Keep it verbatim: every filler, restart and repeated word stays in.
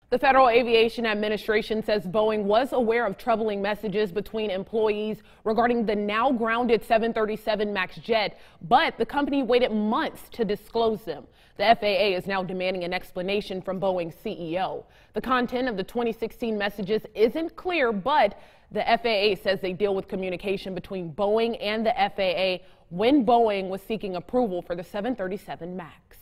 The Federal Aviation Administration says Boeing was aware of troubling messages between employees regarding the now grounded seven thirty-seven MAX jet, but the company waited months to disclose them. The F A A is now demanding an explanation from Boeing's C E O. The content of the twenty sixteen messages isn't clear, but the F A A says they deal with communication between Boeing and the F A A when Boeing was seeking approval for the seven thirty-seven MAX.